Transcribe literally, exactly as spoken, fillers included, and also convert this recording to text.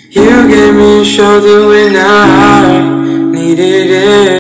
You gave me shelter when I needed it.